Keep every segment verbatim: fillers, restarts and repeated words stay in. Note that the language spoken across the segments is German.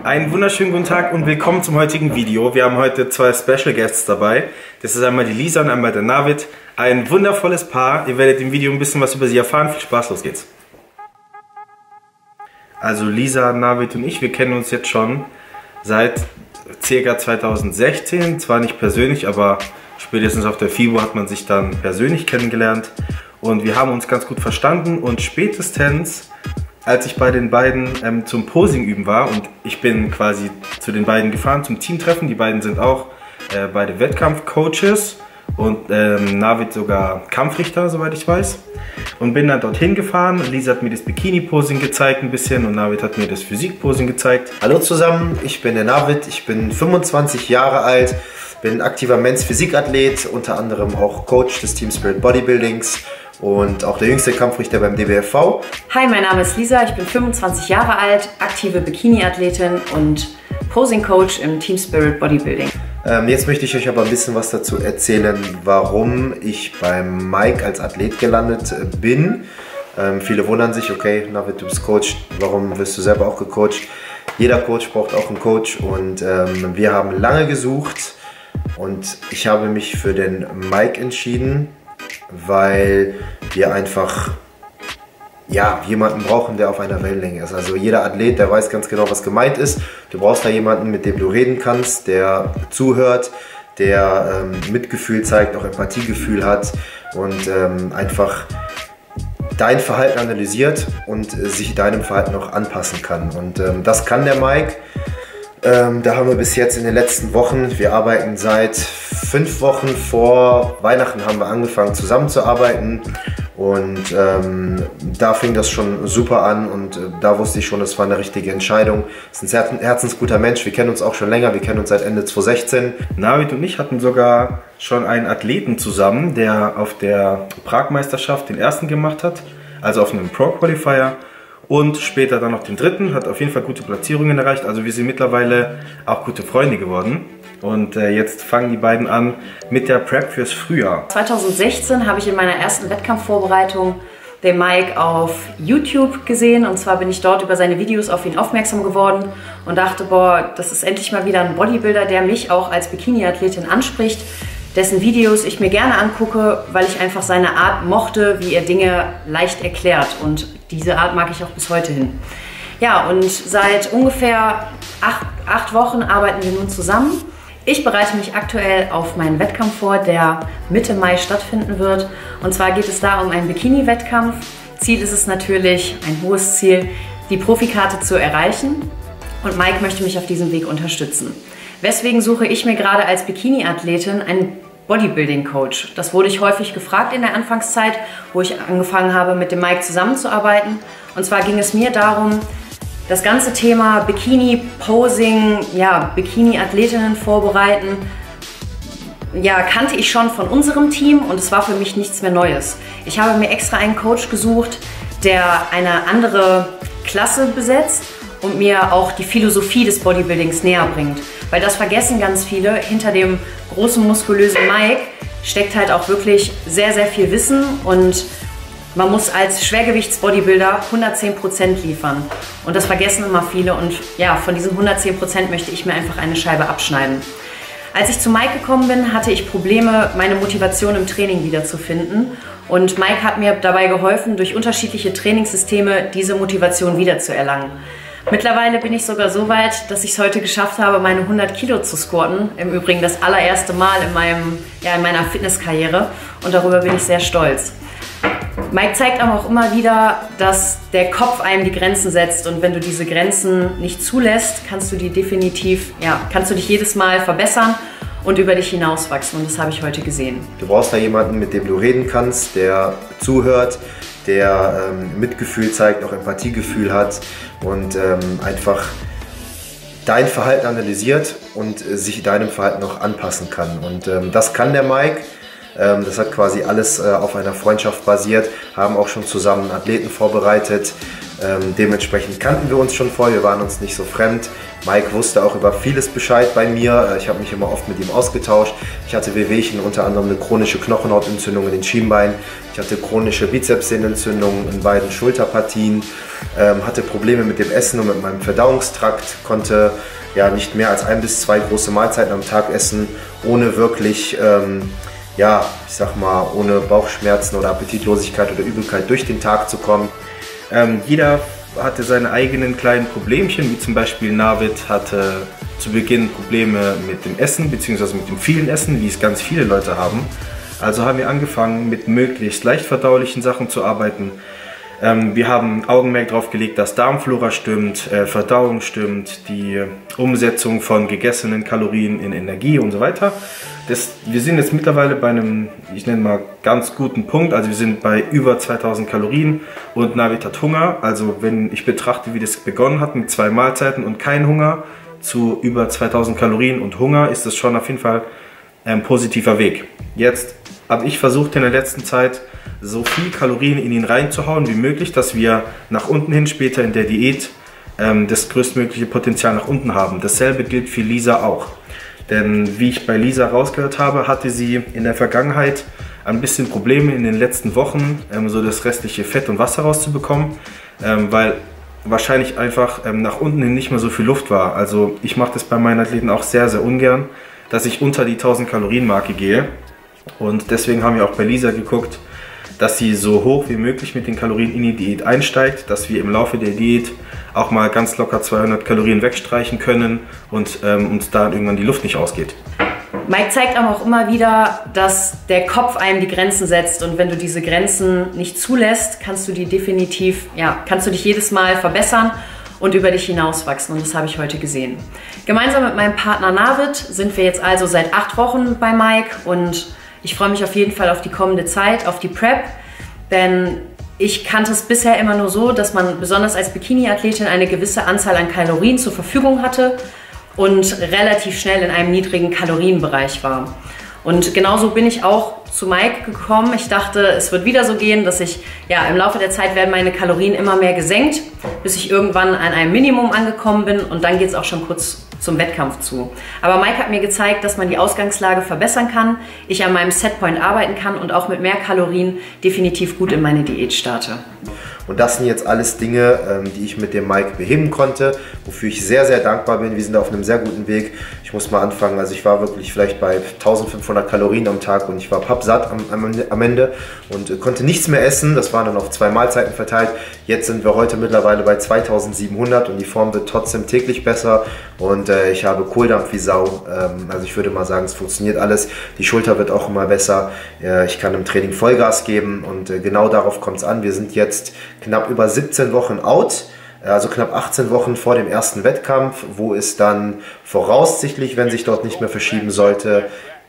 Einen wunderschönen guten Tag und willkommen zum heutigen Video. Wir haben heute zwei Special Guests dabei. Das ist einmal die Lisa und einmal der Navid. Ein wundervolles Paar. Ihr werdet im Video ein bisschen was über sie erfahren. Viel Spaß, los geht's. Also Lisa, Navid und ich, wir kennen uns jetzt schon seit ca. zweitausendsechzehn. Zwar nicht persönlich, aber spätestens auf der FIBO hat man sich dann persönlich kennengelernt. Und wir haben uns ganz gut verstanden und spätestens als ich bei den beiden ähm, zum Posing üben war und ich bin quasi zu den beiden gefahren zum Teamtreffen. Die beiden sind auch äh, beide Wettkampfcoaches und ähm, Navid sogar Kampfrichter, soweit ich weiß. Und bin dann dorthin gefahren. Lisa hat mir das Bikini-Posing gezeigt ein bisschen und Navid hat mir das Physik-Posing gezeigt. Hallo zusammen, ich bin der Navid, ich bin fünfundzwanzig Jahre alt, bin aktiver Men's Physikathlet, unter anderem auch Coach des Team Spirit Bodybuildings und auch der jüngste Kampfrichter beim D B F V. Hi, mein Name ist Lisa, ich bin fünfundzwanzig Jahre alt, aktive Bikini-Athletin und Posing-Coach im Team Spirit Bodybuilding. Ähm, jetzt möchte ich euch aber ein bisschen was dazu erzählen, warum ich beim Mike als Athlet gelandet bin. Ähm, viele wundern sich, okay, Navid, du bist Coach, warum wirst du selber auch gecoacht? Jeder Coach braucht auch einen Coach und ähm, wir haben lange gesucht und ich habe mich für den Mike entschieden, weil wir einfach ja, jemanden brauchen, der auf einer Wellenlänge ist. Also jeder Athlet, der weiß ganz genau, was gemeint ist. Du brauchst da jemanden, mit dem du reden kannst, der zuhört, der ähm, Mitgefühl zeigt, auch Empathiegefühl hat und ähm, einfach dein Verhalten analysiert und äh, sich deinem Verhalten auch anpassen kann. Und ähm, das kann der Mike. Ähm, da haben wir bis jetzt in den letzten Wochen, wir arbeiten seit fünf Wochen vor Weihnachten, haben wir angefangen zusammenzuarbeiten und ähm, da fing das schon super an und äh, da wusste ich schon, das war eine richtige Entscheidung. Er ist ein herzensguter Mensch, wir kennen uns auch schon länger, wir kennen uns seit Ende zweitausendsechzehn. Navid und ich hatten sogar schon einen Athleten zusammen, der auf der Prag-Meisterschaft den ersten gemacht hat, also auf einem Pro-Qualifier. Und später dann noch den dritten, hat auf jeden Fall gute Platzierungen erreicht. Also wir sind mittlerweile auch gute Freunde geworden. Und äh, jetzt fangen die beiden an mit der Prep fürs Frühjahr. zweitausendsechzehn habe ich in meiner ersten Wettkampfvorbereitung den Mike auf YouTube gesehen. Und zwar bin ich dort über seine Videos auf ihn aufmerksam geworden und dachte, boah, das ist endlich mal wieder ein Bodybuilder, der mich auch als Bikini-Athletin anspricht, dessen Videos ich mir gerne angucke, weil ich einfach seine Art mochte, wie er Dinge leicht erklärt. Und diese Art mag ich auch bis heute hin. Ja, und seit ungefähr acht, acht Wochen arbeiten wir nun zusammen. Ich bereite mich aktuell auf meinen Wettkampf vor, der Mitte Mai stattfinden wird. Und zwar geht es da um einen Bikini-Wettkampf. Ziel ist es natürlich, ein hohes Ziel, die Profikarte zu erreichen. Und Mike möchte mich auf diesem Weg unterstützen. Weswegen suche ich mir gerade als Bikini-Athletin einen Bodybuilding-Coach. Das wurde ich häufig gefragt in der Anfangszeit, wo ich angefangen habe, mit dem Mike zusammenzuarbeiten. Und zwar ging es mir darum, das ganze Thema Bikini-Posing, ja, Bikini-Athletinnen vorbereiten, ja, kannte ich schon von unserem Team und es war für mich nichts mehr Neues. Ich habe mir extra einen Coach gesucht, der eine andere Klasse besetzt und mir auch die Philosophie des Bodybuildings näher bringt. Weil das vergessen ganz viele, hinter dem großen, muskulösen Mike steckt halt auch wirklich sehr, sehr viel Wissen und man muss als Schwergewichtsbodybuilder hundertzehn Prozent liefern. Und das vergessen immer viele und ja, von diesen hundertzehn Prozent möchte ich mir einfach eine Scheibe abschneiden. Als ich zu Mike gekommen bin, hatte ich Probleme, meine Motivation im Training wiederzufinden. Und Mike hat mir dabei geholfen, durch unterschiedliche Trainingssysteme diese Motivation wiederzuerlangen. Mittlerweile bin ich sogar so weit, dass ich es heute geschafft habe, meine hundert Kilo zu squatten. Im Übrigen das allererste Mal in, meinem, ja, in meiner Fitnesskarriere und darüber bin ich sehr stolz. Mike zeigt aber auch immer wieder, dass der Kopf einem die Grenzen setzt und wenn du diese Grenzen nicht zulässt, kannst du die definitiv, ja, kannst du dich jedes Mal verbessern und über dich hinauswachsen und das habe ich heute gesehen. Du brauchst da jemanden, mit dem du reden kannst, der zuhört, der ähm, Mitgefühl zeigt, auch Empathiegefühl hat und ähm, einfach dein Verhalten analysiert und äh, sich deinem Verhalten auch anpassen kann. Und ähm, das kann der Mike. Ähm, das hat quasi alles äh, auf einer Freundschaft basiert, haben auch schon zusammen Athleten vorbereitet. Ähm, dementsprechend kannten wir uns schon vorher, wir waren uns nicht so fremd. Mike wusste auch über vieles Bescheid bei mir. Ich habe mich immer oft mit ihm ausgetauscht. Ich hatte Wehwehchen, unter anderem eine chronische Knochenhautentzündung in den Schienbeinen. Ich hatte chronische Bizepssehnenentzündungen in beiden Schulterpartien. Ähm, hatte Probleme mit dem Essen und mit meinem Verdauungstrakt. Konnte ja nicht mehr als ein bis zwei große Mahlzeiten am Tag essen, ohne wirklich, ähm, ja, ich sag mal, ohne Bauchschmerzen oder Appetitlosigkeit oder Übelkeit durch den Tag zu kommen. Ähm, jeder hatte seine eigenen kleinen Problemchen, wie zum Beispiel Navid hatte zu Beginn Probleme mit dem Essen, beziehungsweise mit dem vielen Essen, wie es ganz viele Leute haben. Also haben wir angefangen, mit möglichst leicht verdaulichen Sachen zu arbeiten. Ähm, wir haben Augenmerk darauf gelegt, dass Darmflora stimmt, äh, Verdauung stimmt, die Umsetzung von gegessenen Kalorien in Energie und so weiter. Das, wir sind jetzt mittlerweile bei einem, ich nenne mal, ganz guten Punkt. Also wir sind bei über zweitausend Kalorien und Navid hat Hunger. Also wenn ich betrachte, wie das begonnen hat mit zwei Mahlzeiten und kein Hunger zu über zweitausend Kalorien und Hunger, ist das schon auf jeden Fall ein positiver Weg. Jetzt habe ich versucht in der letzten Zeit so viel Kalorien in ihn reinzuhauen wie möglich, dass wir nach unten hin später in der Diät ähm, das größtmögliche Potenzial nach unten haben. Dasselbe gilt für Lisa auch. Denn wie ich bei Lisa rausgehört habe, hatte sie in der Vergangenheit ein bisschen Probleme in den letzten Wochen, ähm, so das restliche Fett und Wasser rauszubekommen, ähm, weil wahrscheinlich einfach ähm, nach unten hin nicht mehr so viel Luft war. Also ich mache das bei meinen Athleten auch sehr, sehr ungern, dass ich unter die tausend Kalorien Marke gehe. Und deswegen haben wir auch bei Lisa geguckt, dass sie so hoch wie möglich mit den Kalorien in die Diät einsteigt, dass wir im Laufe der Diät auch mal ganz locker zweihundert Kalorien wegstreichen können und ähm, uns da irgendwann die Luft nicht ausgeht. Mike zeigt aber auch immer wieder, dass der Kopf einem die Grenzen setzt und wenn du diese Grenzen nicht zulässt, kannst du die definitiv, ja, kannst du dich jedes Mal verbessern und über dich hinauswachsen und das habe ich heute gesehen. Gemeinsam mit meinem Partner Navid sind wir jetzt also seit acht Wochen bei Mike und ich freue mich auf jeden Fall auf die kommende Zeit, auf die Prep, denn ich kannte es bisher immer nur so, dass man besonders als Bikini-Athletin eine gewisse Anzahl an Kalorien zur Verfügung hatte und relativ schnell in einem niedrigen Kalorienbereich war. Und genauso bin ich auch zu Mike gekommen. Ich dachte, es wird wieder so gehen, dass ich, ja, im Laufe der Zeit werden meine Kalorien immer mehr gesenkt, bis ich irgendwann an einem Minimum angekommen bin und dann geht es auch schon kurz zum Wettkampf zu. Aber Mike hat mir gezeigt, dass man die Ausgangslage verbessern kann, ich an meinem Setpoint arbeiten kann und auch mit mehr Kalorien definitiv gut in meine Diät starte. Und das sind jetzt alles Dinge, ähm, die ich mit dem Mike beheben konnte, wofür ich sehr, sehr dankbar bin. Wir sind auf einem sehr guten Weg. Ich muss mal anfangen, also ich war wirklich vielleicht bei eintausendfünfhundert Kalorien am Tag und ich war pappsatt am, am, am Ende und äh, konnte nichts mehr essen. Das waren dann auf zwei Mahlzeiten verteilt. Jetzt sind wir heute mittlerweile bei zweitausendsiebenhundert und die Form wird trotzdem täglich besser und äh, ich habe Kohldampf wie Sau. Ähm, also ich würde mal sagen, es funktioniert alles. Die Schulter wird auch immer besser. Äh, ich kann im Training Vollgas geben und äh, genau darauf kommt es an. Wir sind jetzt knapp über siebzehn Wochen out, also knapp achtzehn Wochen vor dem ersten Wettkampf, wo es dann voraussichtlich, wenn sich dort nicht mehr verschieben sollte,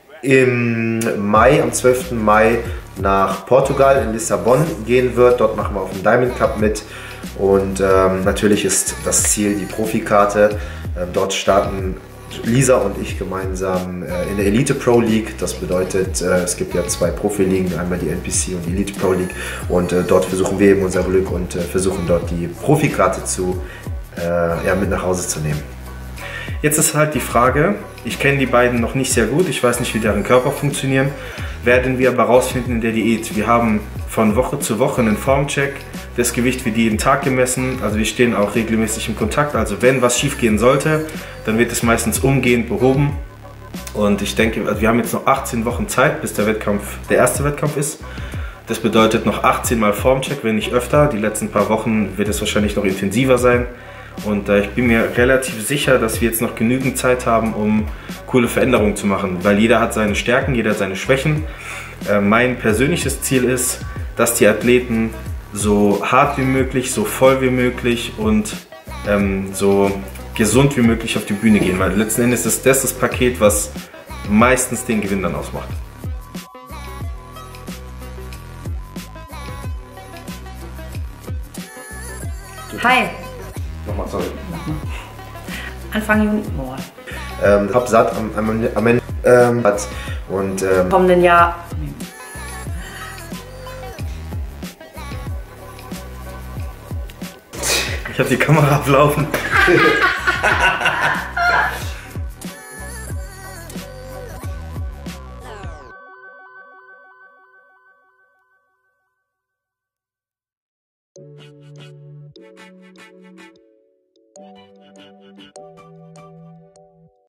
im Mai, am zwölften Mai nach Portugal in Lissabon gehen wird. Dort machen wir auf dem Diamond Cup mit und ähm, natürlich ist das Ziel die Profikarte. Ähm, dort starten Lisa und ich gemeinsam äh, in der Elite Pro League. Das bedeutet, äh, es gibt ja zwei Profiligen, einmal die N P C und die Elite Pro League. Und äh, dort versuchen wir eben unser Glück und äh, versuchen dort die Profikarte zu, äh, ja, mit nach Hause zu nehmen. Jetzt ist halt die Frage, ich kenne die beiden noch nicht sehr gut, ich weiß nicht, wie deren Körper funktionieren, werden wir aber rausfinden in der Diät. Wir haben von Woche zu Woche einen Formcheck, das Gewicht wird jeden Tag gemessen, also wir stehen auch regelmäßig im Kontakt, also wenn was schief gehen sollte, dann wird es meistens umgehend behoben und ich denke, also wir haben jetzt noch achtzehn Wochen Zeit, bis der Wettkampf, der erste Wettkampf ist. Das bedeutet noch achtzehn Mal Formcheck, wenn nicht öfter, die letzten paar Wochen wird es wahrscheinlich noch intensiver sein. Und äh, ich bin mir relativ sicher, dass wir jetzt noch genügend Zeit haben, um coole Veränderungen zu machen. Weil jeder hat seine Stärken, jeder hat seine Schwächen. Äh, mein persönliches Ziel ist, dass die Athleten so hart wie möglich, so voll wie möglich und ähm, so gesund wie möglich auf die Bühne gehen. Weil letzten Endes ist das das Paket, was meistens den Gewinn dann ausmacht. Hi! Nochmal, sorry. Anfang Juni. Boah. Ähm, hab satt am, am, am Ende ähm, und ähm, Im kommenden Jahr Ich habe die Kamera ablaufen.